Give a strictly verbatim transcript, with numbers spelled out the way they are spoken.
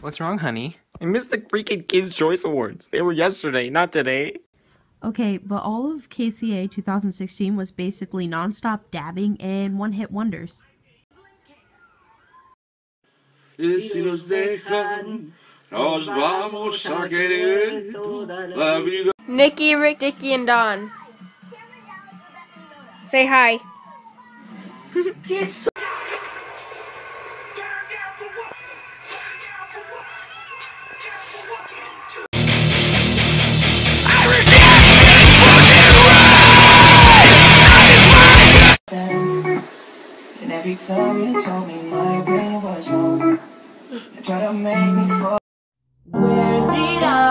What's wrong, honey? I missed the freaking Kids' Choice Awards. They were yesterday, not today. Okay, but all of K C A two thousand sixteen was basically non-stop dabbing and one-hit wonders. Si nos dejan, nos vamos a querer toda la vida. Nikki, Rick, Dickie, and Don. Say hi. And every time you told me my brain was wrong, you try to make me fall. Where did I